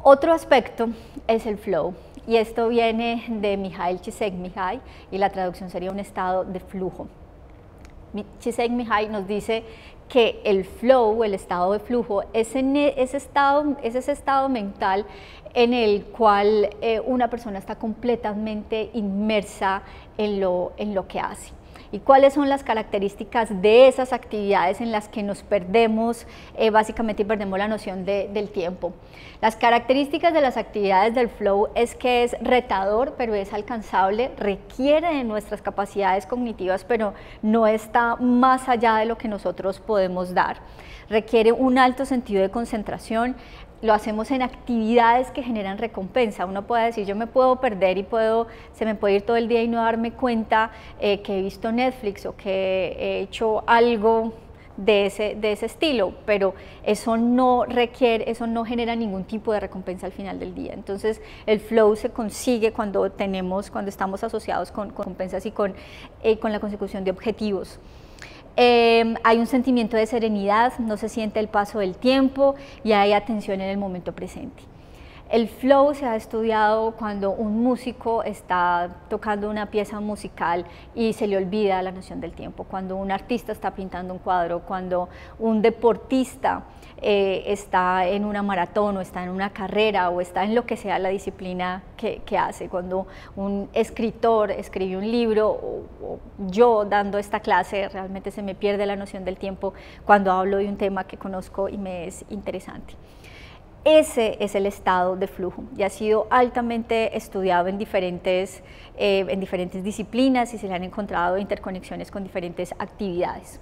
Otro aspecto es el flow, y esto viene de Mihaly Csikszentmihalyi y la traducción sería un estado de flujo. Csikszentmihalyi nos dice que el flow, el estado de flujo, es ese estado mental en el cual una persona está completamente inmersa en lo que hace. ¿Y cuáles son las características de esas actividades en las que nos perdemos, básicamente perdemos la noción del tiempo? Las características de las actividades del flow es que es retador, pero es alcanzable, requiere de nuestras capacidades cognitivas, pero no está más allá de lo que nosotros podemos dar. Requiere un alto sentido de concentración. Lo hacemos en actividades que generan recompensa. Uno puede decir, yo me puedo perder y se me puede ir todo el día y no darme cuenta que he visto Netflix o que he hecho algo de ese estilo, pero eso no genera ningún tipo de recompensa al final del día. Entonces el flow se consigue cuando estamos asociados con recompensas y con la consecución de objetivos. Hay un sentimiento de serenidad, no se siente el paso del tiempo y hay atención en el momento presente. El flow se ha estudiado cuando un músico está tocando una pieza musical y se le olvida la noción del tiempo, cuando un artista está pintando un cuadro, cuando un deportista está en una maratón o está en una carrera o está en lo que sea la disciplina que hace, cuando un escritor escribe un libro o yo dando esta clase realmente se me pierde la noción del tiempo cuando hablo de un tema que conozco y me es interesante. Ese es el estado de flujo y ha sido altamente estudiado en diferentes disciplinas y se le han encontrado interconexiones con diferentes actividades.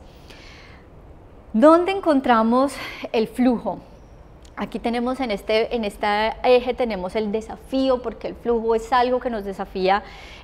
¿Dónde encontramos el flujo? Aquí tenemos en este eje tenemos el desafío, porque el flujo es algo que nos desafía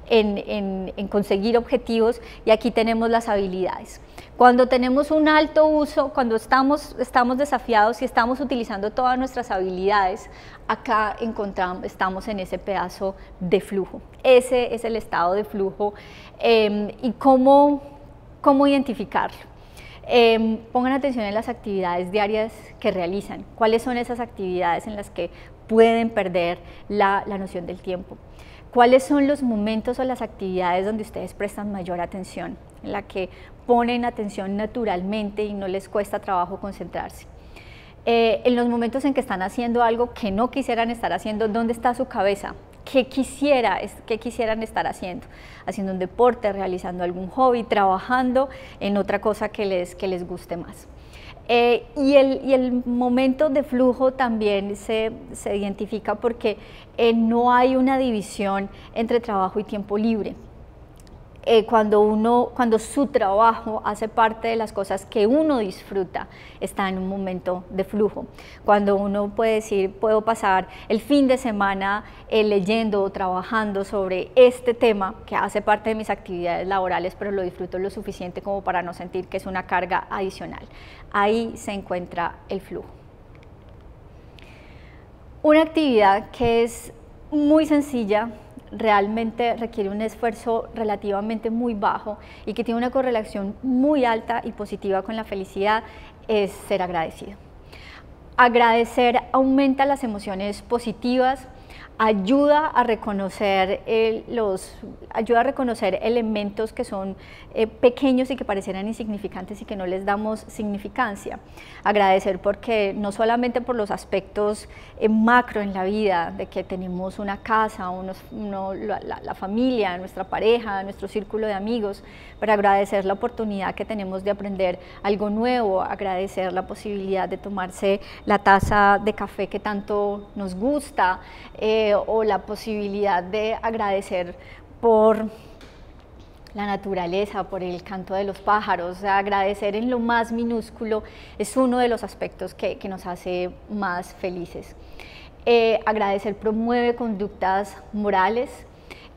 en conseguir objetivos, y aquí tenemos las habilidades. Cuando tenemos un alto uso, cuando estamos desafiados y estamos utilizando todas nuestras habilidades, acá estamos en ese pedazo de flujo. Ese es el estado de flujo. ¿Y cómo identificarlo? Pongan atención en las actividades diarias que realizan. ¿Cuáles son esas actividades en las que pueden perder la noción del tiempo? ¿Cuáles son los momentos o las actividades donde ustedes prestan mayor atención, en la que ponen atención naturalmente y no les cuesta trabajo concentrarse? En los momentos en que están haciendo algo que no quisieran estar haciendo, ¿dónde está su cabeza? ¿Qué quisieran estar haciendo? Haciendo un deporte, realizando algún hobby, trabajando en otra cosa que les guste más. Y el momento de flujo también se identifica porque no hay una división entre trabajo y tiempo libre. Cuando su trabajo hace parte de las cosas que uno disfruta, está en un momento de flujo. Cuando uno puede decir, puedo pasar el fin de semana leyendo o trabajando sobre este tema que hace parte de mis actividades laborales, pero lo disfruto lo suficiente como para no sentir que es una carga adicional. Ahí se encuentra el flujo. Una actividad que es muy sencilla, realmente requiere un esfuerzo relativamente muy bajo y que tiene una correlación muy alta y positiva con la felicidad, es ser agradecido. Agradecer aumenta las emociones positivas, ayuda a reconocer elementos que son pequeños y que parecieran insignificantes y que no les damos significancia. Agradecer porque no solamente por los aspectos macro en la vida, de que tenemos una casa, la familia, nuestra pareja, nuestro círculo de amigos, pero agradecer la oportunidad que tenemos de aprender algo nuevo, agradecer la posibilidad de tomarse la taza de café que tanto nos gusta, o la posibilidad de agradecer por la naturaleza, por el canto de los pájaros. O sea, agradecer en lo más minúsculo es uno de los aspectos que nos hace más felices. Agradecer promueve conductas morales,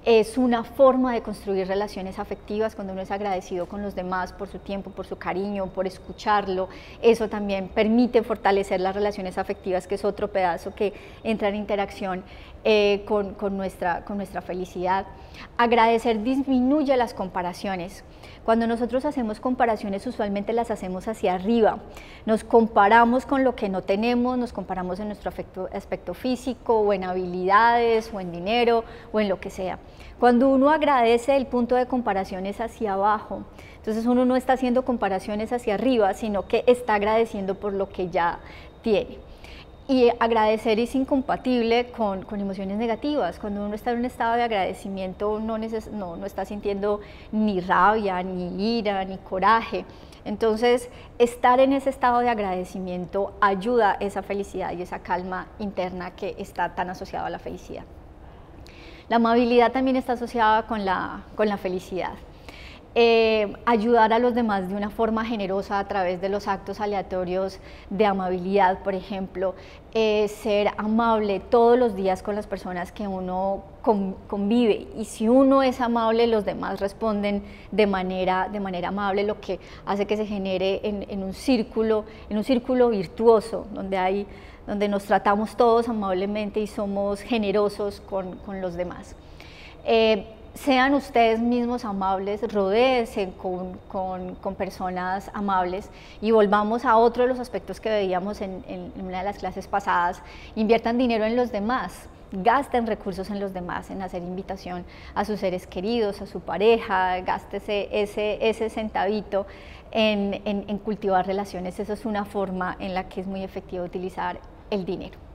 es una forma de construir relaciones afectivas. Cuando uno es agradecido con los demás por su tiempo, por su cariño, por escucharlo, eso también permite fortalecer las relaciones afectivas, que es otro pedazo que entra en interacción con nuestra felicidad. Agradecer disminuye las comparaciones. Cuando nosotros hacemos comparaciones, usualmente las hacemos hacia arriba. Nos comparamos con lo que no tenemos, nos comparamos en nuestro aspecto físico, o en habilidades, o en dinero, o en lo que sea. Cuando uno agradece, el punto de comparación es hacia abajo. Entonces uno no está haciendo comparaciones hacia arriba, sino que está agradeciendo por lo que ya tiene. Y agradecer es incompatible con emociones negativas. Cuando uno está en un estado de agradecimiento, no está sintiendo ni rabia, ni ira, ni coraje. Entonces, estar en ese estado de agradecimiento ayuda a esa felicidad y esa calma interna que está tan asociada a la felicidad. La amabilidad también está asociada con la felicidad. Ayudar a los demás de una forma generosa a través de los actos aleatorios de amabilidad, por ejemplo, ser amable todos los días con las personas que uno convive, y si uno es amable, los demás responden de manera amable, lo que hace que se genere en un círculo virtuoso, donde nos tratamos todos amablemente y somos generosos con los demás. Sean ustedes mismos amables, rodéense con personas amables, y volvamos a otro de los aspectos que veíamos en una de las clases pasadas: inviertan dinero en los demás, gasten recursos en los demás, en hacer invitación a sus seres queridos, a su pareja, gástese ese centavito en cultivar relaciones. Esa es una forma en la que es muy efectivo utilizar el dinero.